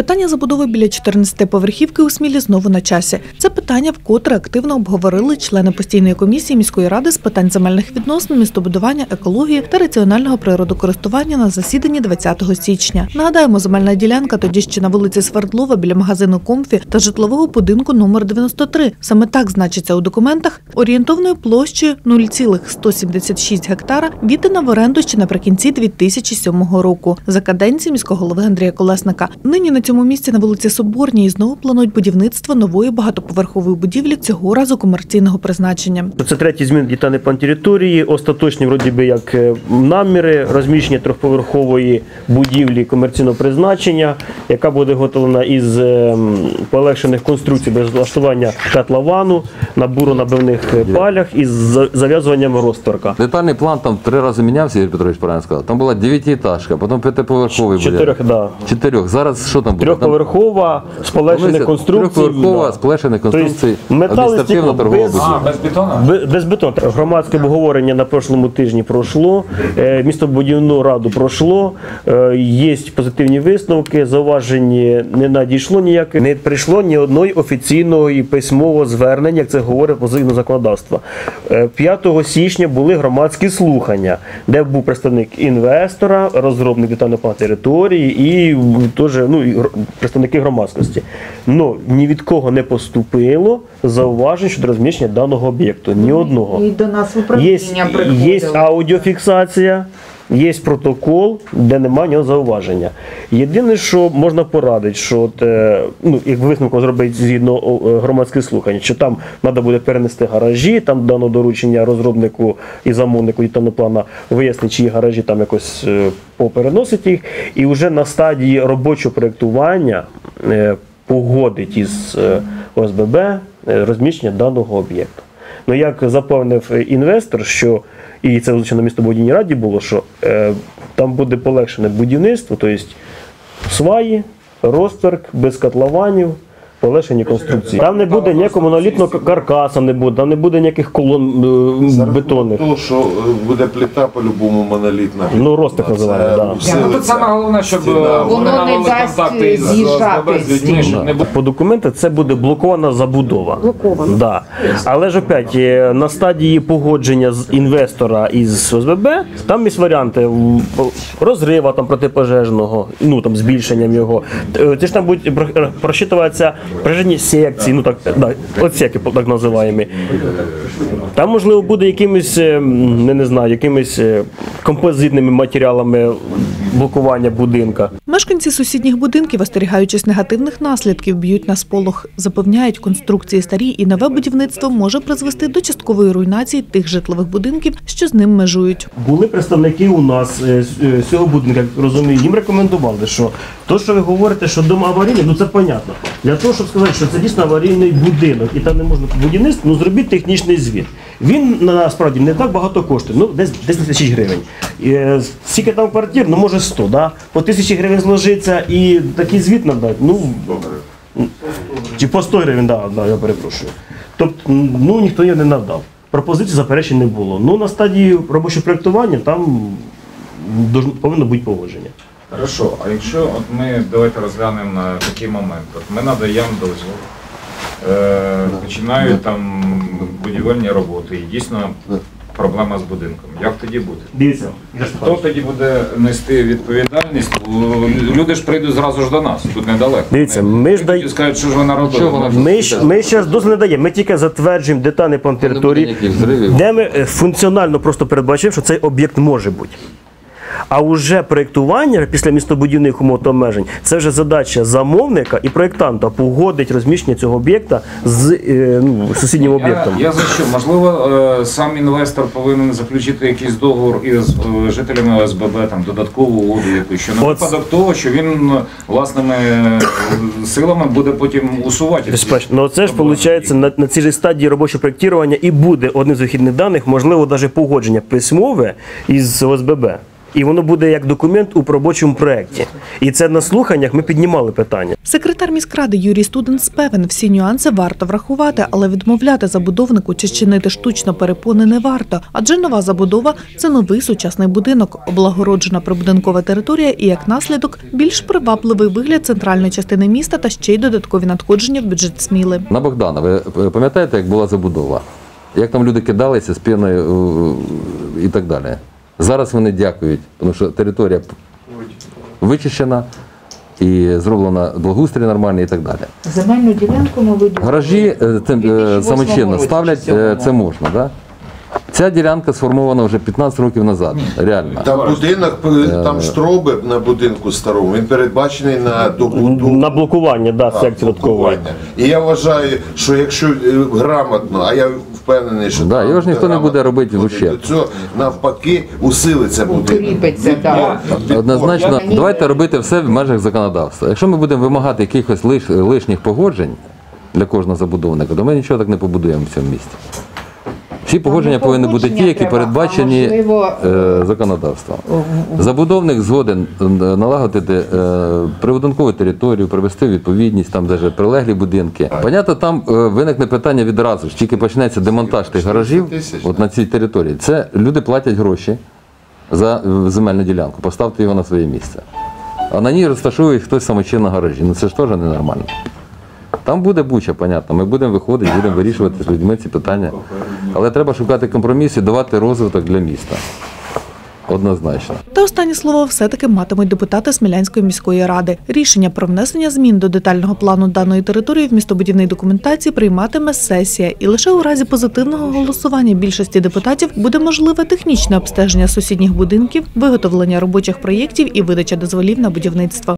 Питання забудови біля 14-поверхівки у Смілі знову на часі. Це питання вкотре активно обговорили члени постійної комісії міської ради з питань земельних відносин, містобудування, екології та раціонального природокористування на засіданні 20 січня. Нагадаємо, земельна ділянка тоді ще на вулиці Свердлова біля магазину «Комфі» та житлового будинку номер 93. Саме так значиться у документах, орієнтовною площею 0,176 гектара віддана в оренду ще наприкінці 2007 року за каденції міського голови Андрія Колесника. Нині на цьому місці на вулиці Соборній знову планують будівництво нової багатоповерхової будівлі, цього разу комерційного призначення. Це третій змін детальний план території, остаточні вроді би як наміри, розміщення трьохповерхової будівлі комерційного призначення, яка буде виготовлена із полегшених конструкцій без влаштування котловану на буронабивних палях із зав'язуванням розтворка. Детальний план там 3 рази мінявся, Ігор Петрович правильно сказав. Там була 9-етажка, потім 5-поверховий буде. 4, да. 4. Зараз що там буде? Трьохповерхова з полегшених конструкцій. Трьохповерхова з полегшених конструкцій. Адміністративно-торгова будівля. Без бетону? Без бетону. Громадське обговорення на прошлому тижні пройшло, містобудівну раду пройшло, є позитивні висновки, зауважень не надійшло ніяке, не прийшло ні одної офіційного і письмового звернення, як це говорить позитивне законодавство. 5 січня були громадські слухання, де був представник інвестора, розробник детального плану території і теж представники громадськості. Но ні від кого не поступило зауважень щодо розміщення даного об'єкту. Ні одного. І до нас в управління приходило. Є аудіофіксація, є протокол, де немає нього зауваження. Єдине, що можна порадити, що як висновку зробити згідно громадських слухань, що там треба буде перенести гаражі, там дано доручення розробнику і замовнику детального плану вияснити, чиї гаражі там якось попереносить їх, і вже на стадії робочого проєктування погодить із ОСББ розміщення даного об'єкту. Ну, як запевнив інвестор, що, і це на містобудівній раді було, що там буде полегшене будівництво, тобто сваї, розтверк, без котлованів, полегшені конструкції. Там не буде ніякого монолітного каркаса, там не буде ніяких колон бетонних. Тому що буде плита по-любому монолітна. Ну, розтик називаємо, так. Тут саме головне, щоб вони навели контакти з людьми, щоб не було. По документах це буде блокована забудова. Блокована. Да. Але ж опять, на стадії погодження з інвестора із ОСББ, там є варіанти розрива там, протипожежного, там, збільшенням його. Це ж там будуть просчитуватися прижені секції, отсеки так називаємо. Там, можливо, буде якимись, якимись композитними матеріалами блокування будинка. Мешканці сусідніх будинків, остерігаючись негативних наслідків, б'ють на сполох. Запевняють, конструкції старі і нове будівництво може призвести до часткової руйнації тих житлових будинків, що з ним межують. Були представники у нас з цього будинку, як розумію, їм рекомендували, що то, що ви говорите, що дом аварійний, це понятно. Для того, щоб сказати, що це дійсно аварійний будинок і там не можна будівництво, зробіть технічний звіт. Він насправді не так багато коштує, десь 10 тисяч гривень. Скільки там квартир, може 100, да? По 1000 гривень зложиться і такий звіт надати, чи по 100 гривень, я перепрошую. Тобто, ніхто її не надав. Пропозицій заперечень не було. На стадії робочого проєктування там повинно бути погодження. Хорошо, а якщо ми давайте розглянемо такий момент. Ми надаємо дозвіл, починають там будівельні роботи і дійсно проблема з будинком. Як тоді буде? Дивіться. Хто тоді буде нести відповідальність? Люди ж прийдуть зразу ж до нас, тут недалеко. Дивіться, ми ж даємо. Скажуть, що ж вона робила. Ми зараз дозвіл не даємо, ми тільки затверджуємо детальний план території, де ми функціонально просто передбачимо, що цей об'єкт може бути. А вже проєктування після містобудівних умов та обмежень – це вже задача замовника і проєктанта погодити розміщення цього об'єкта з сусіднім об'єктом. Я за що? Можливо, сам інвестор повинен заключити якийсь договір із жителями ОСББ, там, додаткову угоду якусь, що на випадок того, що він власними силами буде потім усувати. Це ж, виходить, на цій ж стадії робочого проєктування і буде одним з вихідних даних, можливо, навіть погодження письмове із ОСББ. І воно буде як документ у робочому проєкті. І це на слуханнях ми піднімали питання. Секретар міськради Юрій Студенц певен, всі нюанси варто врахувати, але відмовляти забудовнику чи чинити штучно перепони не варто, адже нова забудова – це новий сучасний будинок, облагороджена прибудинкова територія і, як наслідок, більш привабливий вигляд центральної частини міста та ще й додаткові надходження в бюджет Сміли. На Богдана, ви пам'ятаєте, як була забудова? Як там люди кидалися з піною і так далі. Зараз вони дякують, тому що територія вичищена і зроблена благоустрій нормальний і так далі. Земельну ділянку ми видумали. Гаражі самочинно ставлять, це можна, да? Ця ділянка сформована вже 15 років назад, реально. Там будинок, там штроби на будинку старому, він передбачений на добудову. На блокування, да, секції додаткової. І я вважаю, що якщо грамотно, а я впевнений, що Да, там його ж ніхто не буде робити в буде, ущерб. то цього навпаки усилиться будинок. Укріпиться, так. Однозначно, давайте робити все в межах законодавства. Якщо ми будемо вимагати якихось лишніх погоджень для кожного забудовника, то ми нічого так не побудуємо в цьому місті. Всі погодження повинні бути ті, які передбачені законодавством. Забудовник згоден налагодити прибудинкову територію, привести в відповідність, там навіть прилеглі будинки. Понятно, там виникне питання відразу ж, тільки почнеться демонтаж тих гаражів от на цій території. Це люди платять гроші за земельну ділянку, поставте його на своє місце. А на ній розташує хтось самочинно гаражі. Ну це ж теж ненормально. Там буде буча, понятно. Ми будемо виходити, будемо вирішувати з людьми ці питання. Але треба шукати компроміс і давати розвиток для міста. Однозначно. Та останнє слово все-таки матимуть депутати Смілянської міської ради. Рішення про внесення змін до детального плану даної території в містобудівній документації прийматиме сесія. І лише у разі позитивного голосування більшості депутатів буде можливе технічне обстеження сусідніх будинків, виготовлення робочих проєктів і видача дозволів на будівництво.